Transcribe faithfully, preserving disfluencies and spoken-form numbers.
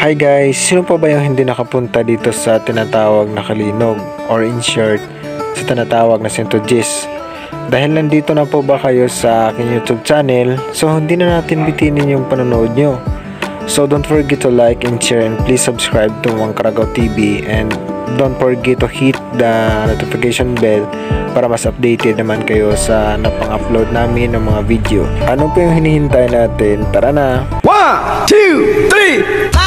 Hi guys, sino pa ba yung hindi nakapunta dito sa tinatawag na calinog or in short, sa tinatawag na sentodyes? Dahil nandito na po ba kayo sa aking YouTube channel, so hindi na natin bitinin yung panonood nyo. So don't forget to like and share and please subscribe to Mang Karagaw T V and don't forget to hit the notification bell para mas updated naman kayo sa napang-upload namin ng mga video. Ano po yung hinihintay natin? Tara na! one, two, three!